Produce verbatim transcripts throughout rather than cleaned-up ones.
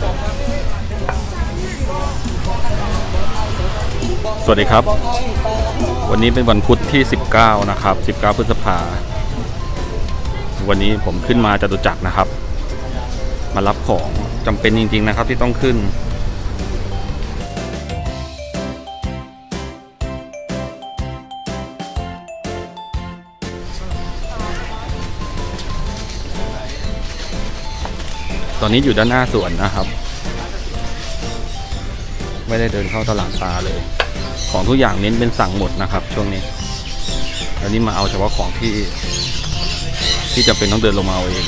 สวัสดีครับวันนี้เป็นวันพุธที่สิบเก้านะครับสิบเก้าพฤษภาวันนี้ผมขึ้นมาจตุจักรนะครับมารับของจำเป็นจริงๆนะครับที่ต้องขึ้นตอนนี้อยู่ด้านหน้าสวนนะครับไม่ได้เดินเข้าตลาดปลาเลยของทุกอย่างเน้นเป็นสั่งหมดนะครับช่วงนี้อันนี้มาเอาเฉพาะของที่ที่จำเป็นต้องเดินลงมาเอาเอง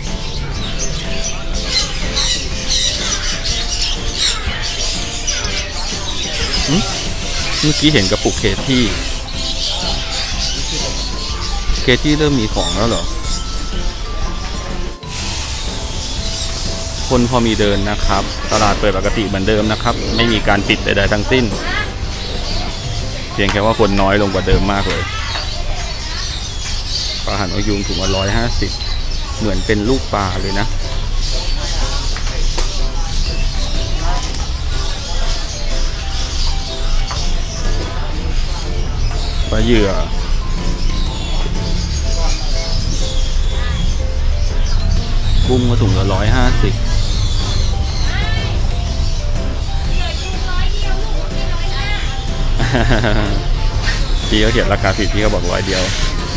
เมื่อกี้เห็นกระปุกเคที่เคที่เริ่มมีของแล้วเหรอคนพอมีเดินนะครับตลาดเปิดปกติเหมือนเดิมนะครับไม่มีการปิดใดๆทั้งสิ้นเพียงแค่ว่าคนน้อยลงกว่าเดิมมากเลยปลาหางนกยูงถุงละร้อยห้าสิบเหมือนเป็นลูกปลาเลยนะปลาเหยื่อกุ้งก็ถุงละร้อยห้าสิบพี่เขาเขียนราคาผิดพี่เขาบอกร้อยเดียว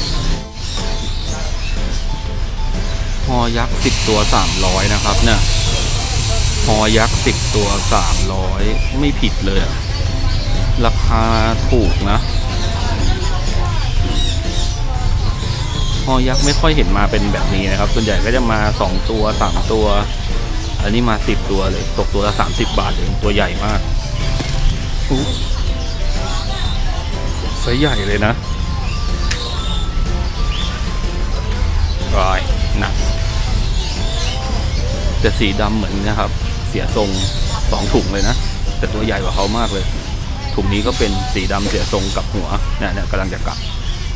ฮอยักษ์สิบตัวสามร้อยนะครับเนี่ยฮอยักษ์สิบตัวสามร้อยไม่ผิดเลยราคาถูกนะฮอยักษ์ไม่ค่อยเห็นมาเป็นแบบนี้นะครับส่วนใหญ่ก็จะมาสองตัวสามตัวอันนี้มาสิบตัวเลยตกตัวละสามสิบบาทเองตัวใหญ่มากไซส์ใหญ่เลยนะร้อยหนักแต่สีดำเหมือนนะครับเสียทรงสองถุงเลยนะแต่ตัวใหญ่กว่าเขามากเลยถุงนี้ก็เป็นสีดำเสียทรงกับหัวเนี่ยเนี่ยกำลังจะกลับ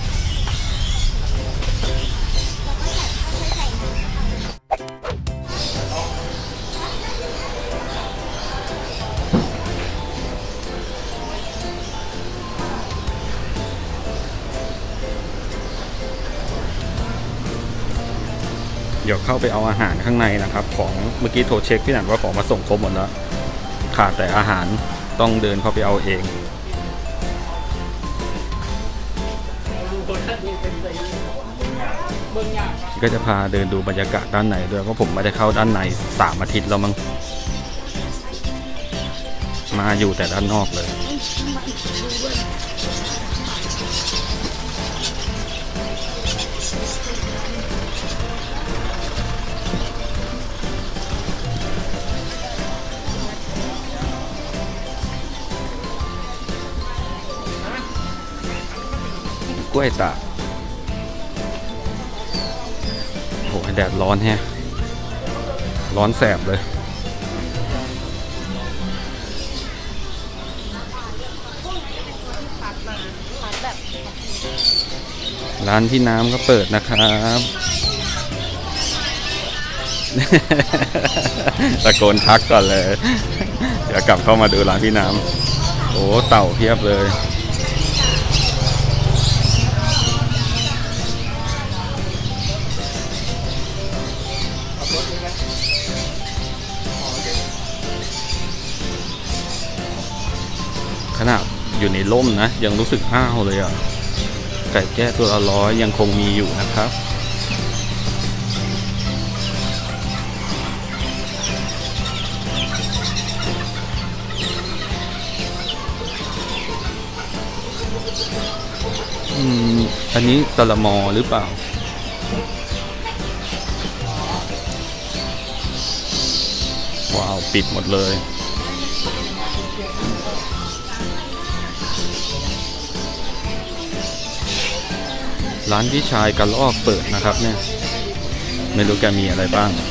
เดี๋ยวเข้าไปเอาอาหารข้างในนะครับของเมื่อกี้โทรเช็คพี่หนันว่าของมาส่งครบหมดแล้วขาดแต่อาหารต้องเดินเข้าไปเอาเองก็จะพาเดินดูบรรยากาศด้านในด้วยเพราะผมไม่ได้เข้าด้านในสามอาทิตย์แล้วมั้งมาอยู่แต่ด้านนอกเลยกล้วยตากโหแดดร้อนแฮะร้อนแสบเลยร้านพี่น้ำก็เปิดนะครับตะโกนทักก่อนเลยเดี๋ยวกลับเข้ามาดูร้านพี่น้ำโอ้เต่าเพียบเลยขนาดอยู่ในร่มนะยังรู้สึกอ้าวเลยอ่ะไก่แก้ตัวละร้อยยังคงมีอยู่นะครับอืมอันนี้ตะละมอหรือเปล่าว้าวปิดหมดเลยร้านพี่ชายกระลอกเปิดนะครับเนี่ยไม่รู้แกมีอะไรบ้าง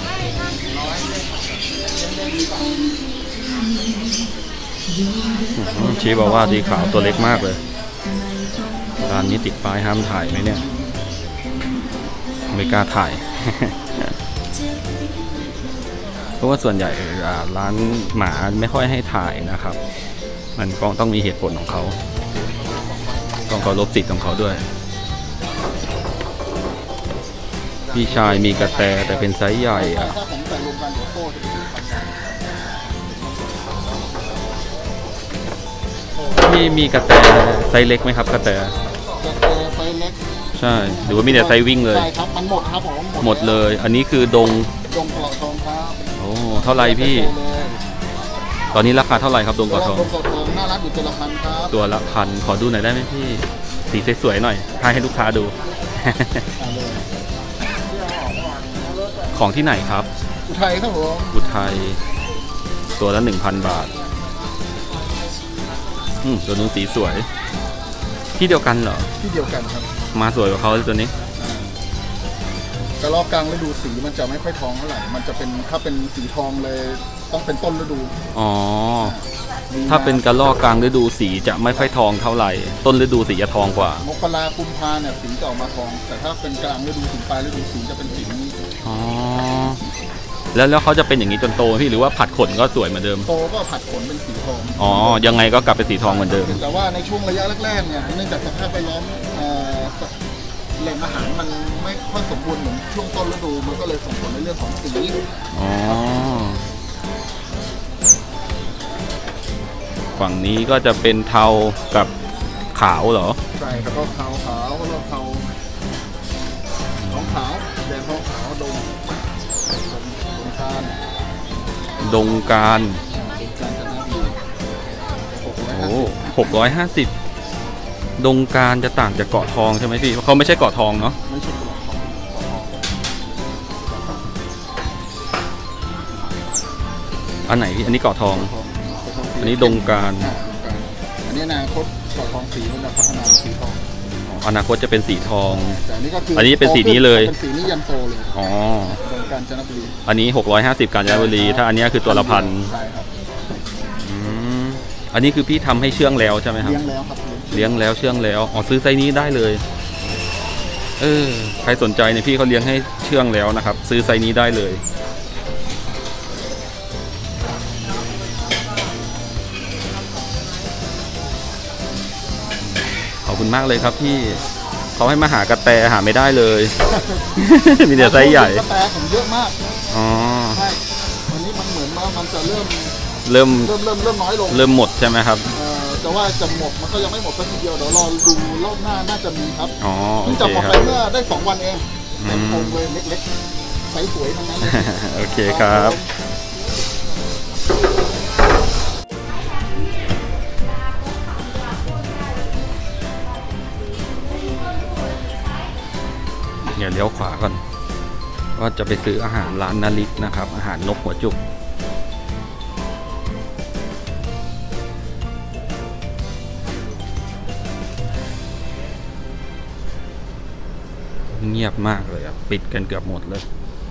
ชี้บอกว่าสีขาวตัวเล็กมากเลยร้านนี้ติดป้ายห้ามถ่ายไหมเนี่ยไม่กล้าถ่ายเพราะว่าส่วนใหญ่ร้านหมาไม่ค่อยให้ถ่ายนะครับมันก็ต้องมีเหตุผลของเขาต้องเคารพสิทธิ์ของเขาด้วยพี่ชายมีกระแตแต่เป็นไซส์ใหญ่อะพี่มีกระแตไซส์เล็กไหมครับกระแตกระแตไซส์เล็กใช่หรือว่ามีแต่ไซส์วิ่งเลยใช่ครับมันหมดครับผมหมดเลยอันนี้คือดงดงกระทองครับโอ้เท่าไรพี่ตอนนี้ราคาเท่าไหร่ครับดงกระทองดงกระทองน่ารักอยู่ตัวละพันครับตัวละพันขอดูหน่อยได้ไหมพี่สีสวยๆหน่อยให้ให้ลูกค้าดู ของที่ไหนครับอุทัยครับผมอุทัยตัวละหนึ่งพันบาทอืมตัวนู้นสีสวยที่เดียวกันเหรอที่เดียวกันครับมาสวยกว่าเขาตัวนี้กระรอกกลางฤดูสีมันจะไม่ค่อยทองเท่าไหร่มันจะเป็นถ้าเป็นสีทองเลยต้องเป็นต้นฤดูอ๋อถ้าเป็นกระรอกกลางฤดูสีจะไม่ค่อยทองเท่าไหร่ต้นฤดูสีจะทองกว่ามกรากุมภาเนี่ยสีจะออกมาทองแต่ถ้าเป็นกลางฤดูถึงปลายฤดูสีจะเป็นสีนี้อ๋อแล้วแล้วเขาจะเป็นอย่างนี้จนโตพี่หรือว่าผัดขนก็สวยเหมือนเดิมโตก็ผัดขนเป็นสีทองอ๋อยังไงก็กลับเป็นสีทองเหมือนเดิมแต่ว่าในช่วงระยะแรกๆเนี่ยเนื่องจากสภาพแวดล้อมแหล่งอาหารมันไม่ค่อยสมบูรณ์เหมือนช่วงต้นฤดูมันก็เลยส่งผลในเรื่องของสีอ๋อฝั่งนี้ก็จะเป็นเทากับขาวเหรอใช่ครับก็เทาขาวแล้วเทาทองขาวแดงทองขาวดงดงการดงการโอ้หกร้อยห้าสิบดงการจะต่างจากเกาะทองใช่ไหมพี่เขาไม่ใช่เกาะทองเนาะไม่ใช่เกาะทองอันไหนพี่อันนี้เกาะทองอันนี้ดงการอันนี้อนาคตเกาะทองสีมันจะพัฒนาสีทองอนาคตจะเป็นสีทองแต่อันนี้ก็คืออันนี้เป็นสีนี้เลยเป็นสีนี้ยันโตเลยอ๋อดงการจันทบุรีอันนี้หกร้อยห้าสิบกาญจนบุรีถ้าอันนี้คือตัวละพันใช่ครับอันนี้คือพี่ทำให้เชื่องแล้วใช่ไหมครับเลี้ยงแล้วครับเลี้ยงแล้วเชื่องแล้วอ๋อซื้อไซส์นี้ได้เลยเออใครสนใจเนี่ยพี่เขาเลี้ยงให้เชื่องแล้วนะครับซื้อไซส์นี้ได้เลยขอบคุณมากเลยครับพี่เขาให้มาหากระแตหาไม่ได้เลยมีแต่ไซส์ใหญ่กระแตผมเยอะมากอ๋อใช่วันนี้มันเหมือนว่ามันจะเริ่มเริ่มเริ่มเริ่มเริ่มน้อยลงเริ่มหมดใช่ไหมครับแต่ว่าจะหมดมันก็ยังไม่หมดสักทีเดียวเดี๋ยวรอดูรอบหน้าน่าจะมีครับอ๋อเพิ่งจับออกไปเมื่อได้สองวันเองเต็มโครงเลยเล็กๆใสสวยทั้งนั้นเลยโอเคครับเดี๋ยวเลี้ยวขวาก่อนว่าจะไปซื้ออาหารร้านนาริตนะครับอาหารนกหัวจุกเงียบมากเลยอ่ะปิดกันเกือบหมดเลย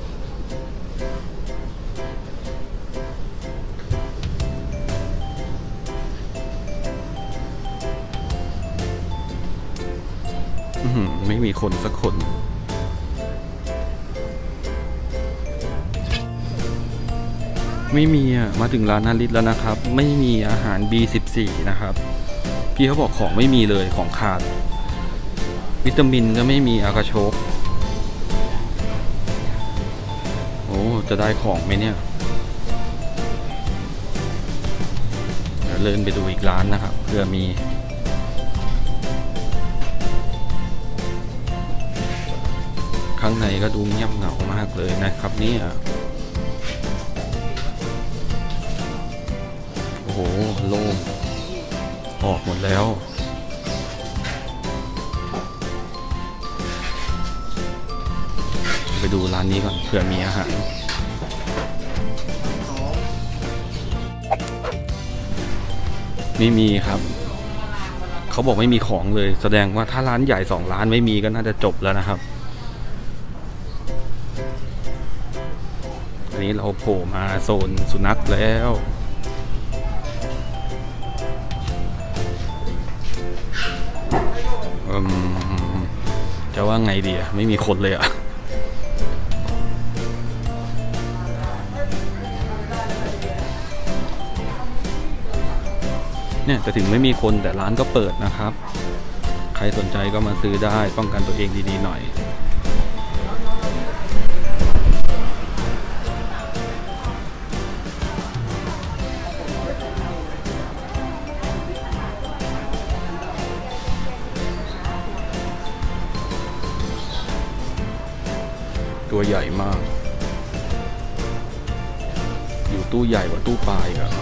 ไม่มีคนสักคนไม่มีอ่ะมาถึงร้านนาริตแล้วนะครับไม่มีอาหาร บี สิบสี่ นะครับพี่เขาบอกของไม่มีเลยของขาดวิตามินก็ไม่มีอากาโชกโอ้จะได้ของไหมเนี่ยเดี๋ยวเดินไปดูอีกร้านนะครับเพื่อมีข้างในก็ดูเงียบเหงามากเลยนะครับเนี่ยโอ้โหโล่งออกหมดแล้วไปดูร้านนี้ก่อนเผื่อมีอาหารไม่มีครับเขาบอกไม่มีของเลยแสดงว่าถ้าร้านใหญ่สองร้านไม่มีก็น่าจะจบแล้วนะครับอันนี้เราโผล่มาโซนสุนัขแล้วอืมจะว่าไงดีอะไม่มีคนเลยอะเนี่ยแต่ถึงไม่มีคนแต่ร้านก็เปิดนะครับใครสนใจก็มาซื้อได้ป้องกันตัวเองดีๆหน่อยตัวใหญ่มากอยู่ตู้ใหญ่กว่าตู้ปลายอะ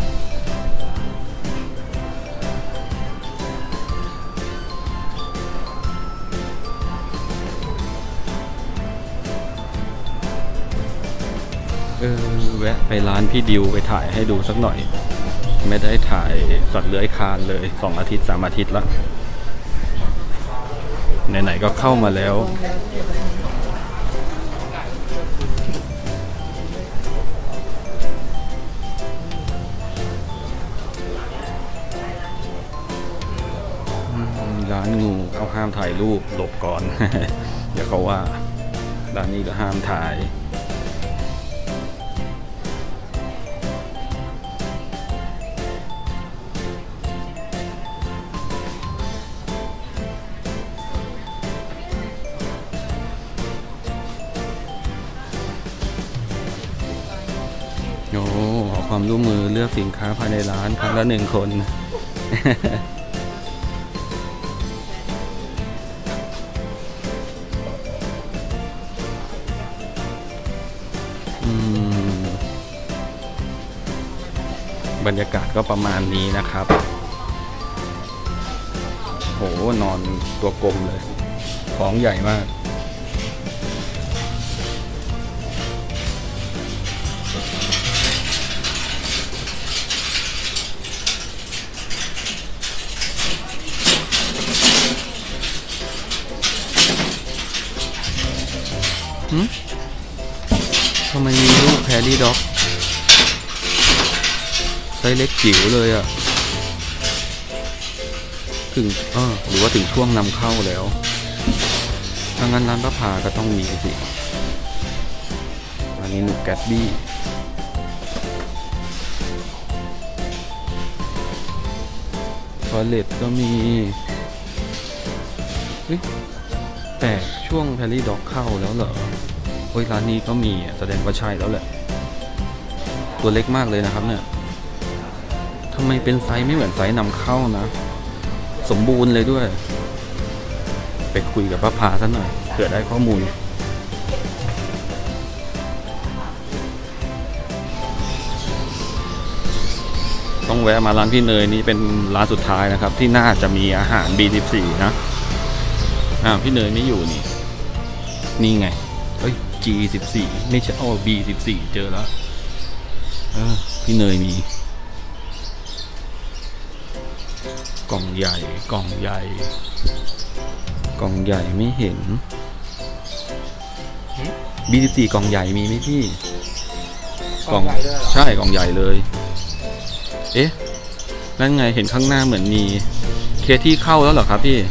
เออแวะไปร้านพี่ดิวไปถ่ายให้ดูสักหน่อยไม่ได้ถ่ายสัตว์เลื้อยคลานเลยสองอาทิตย์สามอาทิตย์ละไหนๆก็เข้ามาแล้วร้านงูเขาห้ามถ่ายรูปหลบก่อน เดี๋ยวเขาว่าร้านนี้ก็ห้ามถ่ายโอ้ขอความร่วมมือเลือกสินค้าภายในร้านครั้งละหนึ่งคน บรรยากาศก็ประมาณนี้นะครับโหนอนตัวกลมเลยท้องใหญ่มากหืมทำไมมีลูกแพรรี่ด็อกไซส์เล็กจิ๋วเลยอ่ะถึงเออหรือว่าถึงช่วงนำเข้าแล้วถ้างั้นร้านป้าพาก็ต้องมีสิอันนี้หนูแกตบี้ทอเลตก็มีเฮ้ยแต่ช่วงแพรรี่ด็อกเข้าแล้วเหรอโอ้ยร้านนี้ก็มีแสดงว่าใช่แล้วแหละตัวเล็กมากเลยนะครับเนี่ยทำไมเป็นไซส์ไม่เหมือนไซส์นำเข้านะสมบูรณ์เลยด้วยไปคุยกับป้าพาซะหน่อยเผื่อได้ข้อมูลต้องแวะมาร้านพี่เนยนี่เป็นร้านสุดท้ายนะครับที่น่าจะมีอาหาร บี สิบสี่ นะอ่าพี่เนยไม่อยู่นี่นี่ไงเฮ้ย จี สิบสี่ ไม่ใช่อ๋อ บี สิบสี่ เจอแล้วเออพี่เนยมีกล่องใหญ่กล่องใหญ่กล่องใหญ่ไม่เห็น บี สิบสี่ กล่องใหญ่มีไหมพี่กล่องใช่กล่องใหญ่เลยเอ๊ะนั่นไงเห็นข้างหน้าเหมือนมีเคที่เข้าแล้วเหรอครับพี่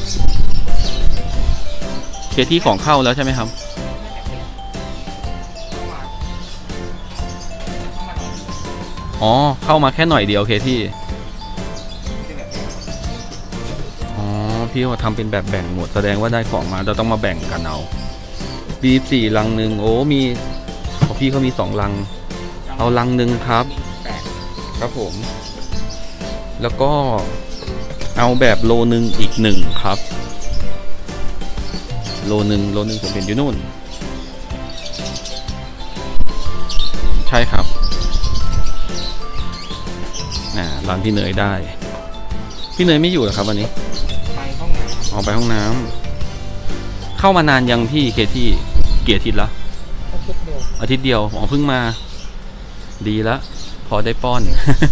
เคที่ของเข้าแล้วใช่ไหมครับอ๋อเข้ามาแค่หน่อยเดียวเคที่พี่ว่าทำเป็นแบบแบ่งหมดแสดงว่าได้ของมาเราต้องมาแบ่งกันเอา บี สี่ลังหนึ่งโอ้มีของพี่เขามีสองลังเอาลังหนึ่งครับครับผมแล้วก็เอาแบบโลนึงอีกหนึ่งครับโลนึงโลนึงผมเห็นอยู่นู่นใช่ครับน่ะร้านพี่เนยได้พี่เนยไม่อยู่เหรอครับวันนี้ออกไปห้องน้ำเข้ามานานยังพี่เคที่เกียรติอาทิตย์ละอาทิตย์เดียวอ๋อเพิ่งมาดีละพอได้ป้อน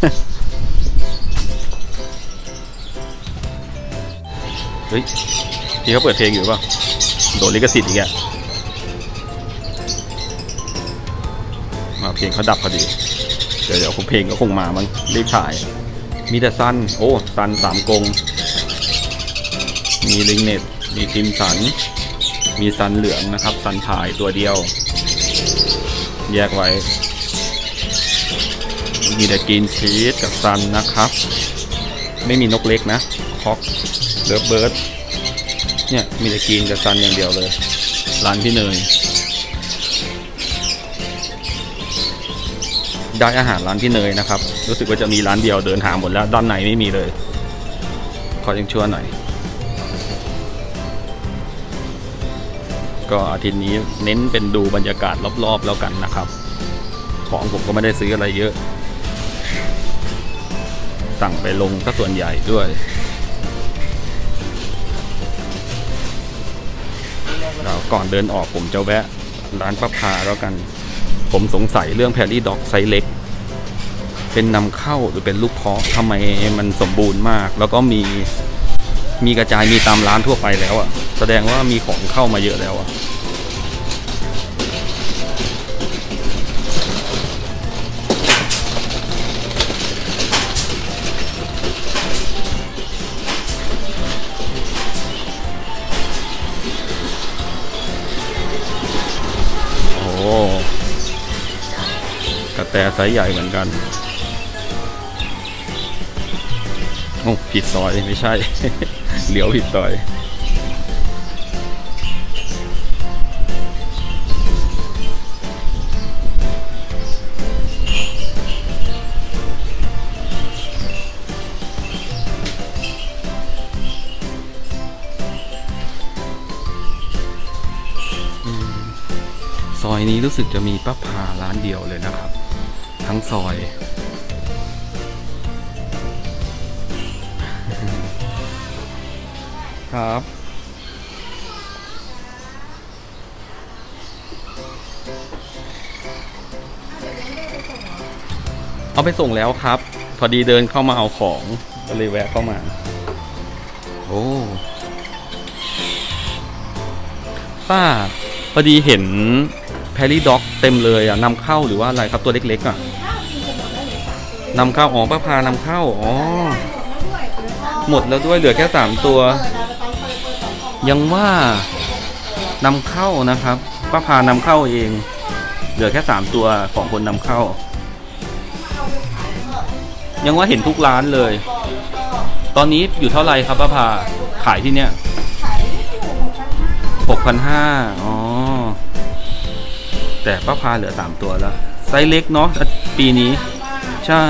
เฮ้ยพี่เขาเปิดเพลงอยู่ป่ะโดนลิขสิทธิ์อีกอ่ะมาเพลงเขาดับพอดีเดี๋ยวเดี๋ยวเพลงก็คงมามั้งรีบถ่ายมีแต่ซันโอ้ซันสามกงมีลิงเน็ตมีติมสันมีซันเหลืองนะครับซันถ่ายตัวเดียวแยกไว้มีแต่กินชีสกับซันนะครับไม่มีนกเล็กนะคอกเลิฟเบิร์ดเนี่ยมีแต่กรีนกับซันอย่างเดียวเลยร้านพี่เนยได้อาหารร้านพี่เนยนะครับรู้สึกว่าจะมีร้านเดียวเดินหาหมดแล้วด้านในไม่มีเลยขอยังชั่วหน่อยก็อาทิตย์นี้เน้นเป็นดูบรรยากาศรอบๆแล้วกันนะครับของผมก็ไม่ได้ซื้ออะไรเยอะสั่งไปลงก็ส่วนใหญ่ด้วยแล้วก่อนเดินออกผมจะแวะร้านป้าพาแล้วกันผมสงสัยเรื่องแพรี่ด็อกไซส์เล็กเป็นนำเข้าหรือเป็นลูกเพาะทำไมมันสมบูรณ์มากแล้วก็มีมีกระจายมีตามร้านทั่วไปแล้วอ่ะแสดงว่ามีของเข้ามาเยอะแล้วอ่ะโอ้กระแตไซส์ใหญ่เหมือนกันโอ้ผิดซอยไม่ใช่ เหลียวผิดซอยซอยนี้รู้สึกจะมีป้าพาร้านเดียวเลยนะครับทั้งซอยครับเอาไปส่งแล้วครับพอดีเดินเข้ามาเอาของก็เลยแวะเข้ามาโอ้ป้าพอดีเห็นแพรี่ด็อกเต็มเลยอ่ะนำเข้าหรือว่าอะไรครับตัวเล็กๆอ่ะนำเข้าอ๋อป้าพานำเข้าอ๋อหมดแล้วด้วยเหลือแค่สามตัวยังว่านำเข้านะครับป้าพานำเข้าเองเหลือแค่สามตัวของคนนำเข้ายังว่าเห็นทุกร้านเลยตอนนี้อยู่เท่าไหร่ครับป้าพาขายที่เนี้ยหกพันห้าอ๋อแต่ป้าพาเหลือสามตัวแล้วไซส์เล็กเนาะปีนี้ใช่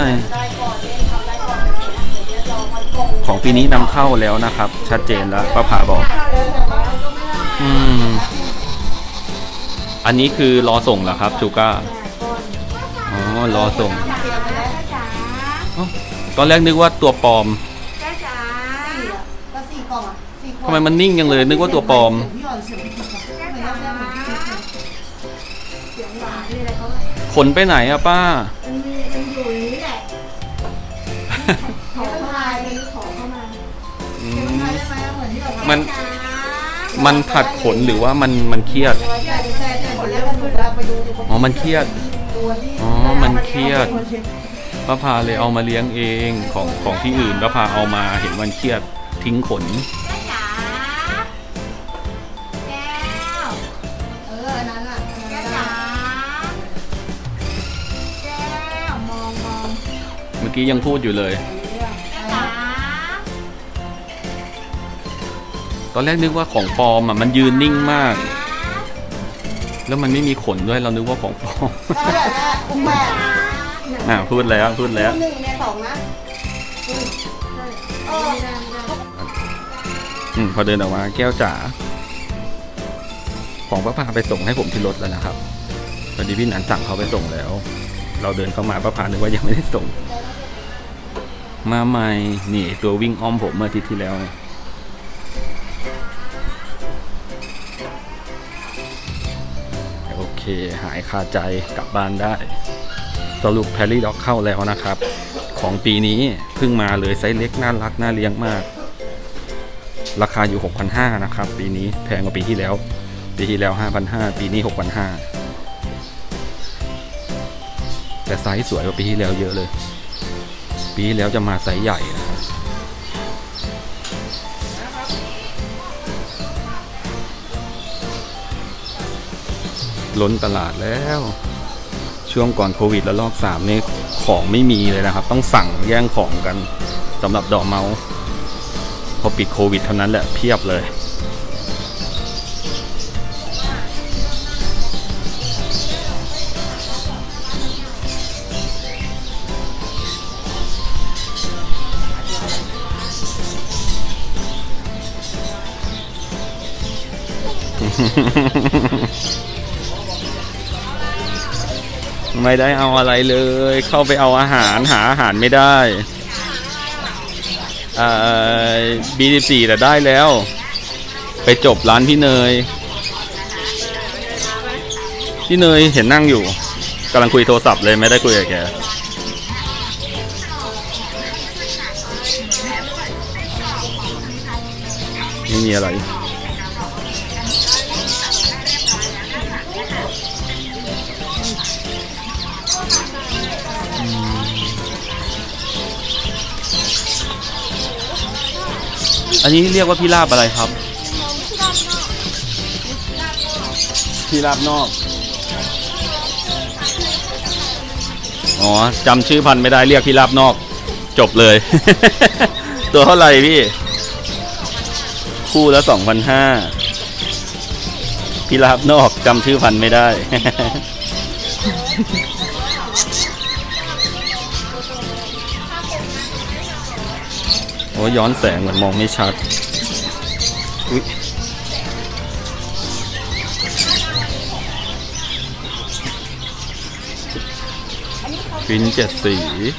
ของปีนี้นำเข้าแล้วนะครับชัดเจนแล้วป้าพาบอกอืมอันนี้คือรอส่งเหรอครับจูก้าอ๋อรอส่งตอนแรกนึกว่าตัวปลอมทำไมมันนิ่งยังเลยนึกว่าตัวปลอมขนไปไหนอะป้ามันมันผัดขนหรือว่ามันมันเครียดอ๋อมันเครียดอ๋อมันเครียดป้าพาเลยเอามาเลี้ยงเองของของที่อื่นป้าพาเอามาเห็นมันเครียดทิ้งขนเมื่อกี้ยังพูดอยู่เลยตอนแรกนึกว่าของปลอมอ่ะมันยืนนิ่งมากแล้วมันไม่มีขนด้วยเรานึกว่าของปลอมอ่าพูดแล้วพูดแล้วอืมพอเดินออกมาแก้วจ๋าของป้าพาไปส่งให้ผมที่รถแล้วนะครับพอดีพี่หนันสั่งเขาไปส่งแล้วเราเดินเข้ามาป้าพานึกว่ายังไม่ได้ส่งมาใหม่นี่ตัววิ่งอ้อมผมเมื่ออาทิตย์ที่แล้วโอเคหายคาใจกลับบ้านได้สรุปแพรี่ด็อกเข้าแล้วนะครับของปีนี้เพิ่งมาเลยไซส์เล็กน่ารักน่าเลี้ยงมากราคาอยู่ หกพันห้าร้อย นะครับปีนี้แพงกว่าปีที่แล้วปีที่แล้ว ห้าพันห้าร้อย ปีนี้ หกพันห้าร้อย แต่ไซส์สวยกว่าปีที่แล้วเยอะเลยปีที่แล้วจะมาไซส์ใหญ่นะครับล้นตลาดแล้วช่วงก่อนโควิดแล้วรอบสามนี่ของไม่มีเลยนะครับต้องสั่งแย่งของกันสำหรับดอกเมาส์พอปิดโควิดเท่านั้นแหละเพียบเลย ไม่ได้เอาอะไรเลยเข้าไปเอาอาหารหาอาหารไม่ได้อ่า บี สิบสี่ แต่ได้แล้วไปจบร้านพี่เนยพี่เนยเห็นนั่งอยู่กำลังคุยโทรศัพท์เลยไม่ได้คุยกับแกไม่มีอะไรอันนี้เรียกว่าพี่ลาบอะไรครับพี่ลาบนอกอ๋อจำชื่อพันธุ์ไม่ได้เรียกพี่ลาบนอกจบเลย ตัวเท่าไหร่พี่คู่ละสองพันห้าพี่ลาบนอกจำชื่อพันธุ์ไม่ได้ โอ้ย้อนแสงเหมือนมองไม่ชัดอุ๊ยฟินเจ็ดสี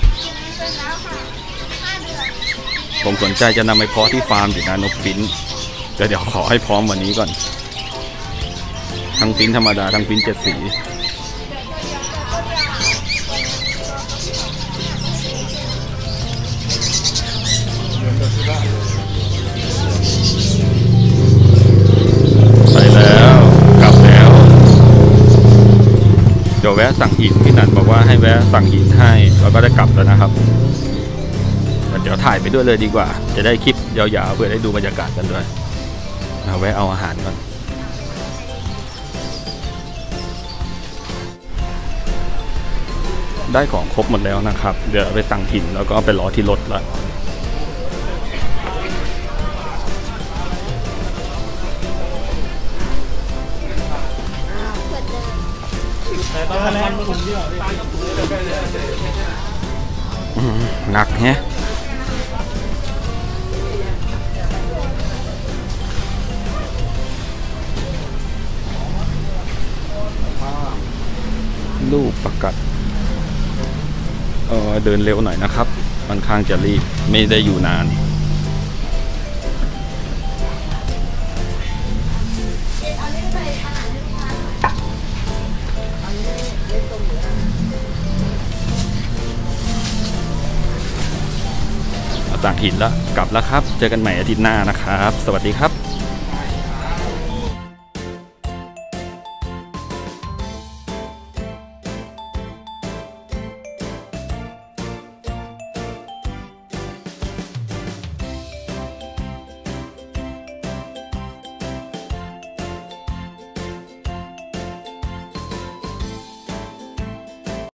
ผมสนใจจะนำไปเพาะที่ฟาร์มอยู่นะนกฟินแต่เดี๋ยวขอให้พร้อมวันนี้ก่อนทั้งฟินธรรมดาทั้งฟินเจ็ดสีไปแล้วกลับแล้วเดี๋ยวแวะสั่งหินพี่นันบอกว่าให้แวะสั่งหินให้แล้วก็ได้กลับแล้วนะครับเดี๋ยวถ่ายไปด้วยเลยดีกว่าจะได้คลิปยาวๆเพื่อได้ดูบรรยากาศกันด้วยเอาแวะเอาอาหารก่อนได้ของครบหมดแล้วนะครับเดี๋ยวไปสั่งหินแล้วก็ไปรอที่รถแล้วหนักแฮะลูกประกัดเออเดินเร็วหน่อยนะครับค่อนข้างจะรีบไม่ได้อยู่นานต่างหินแล้วกลับแล้วครับเจอกันใหม่อาทิตย์หน้านะครับสวัสดีครับ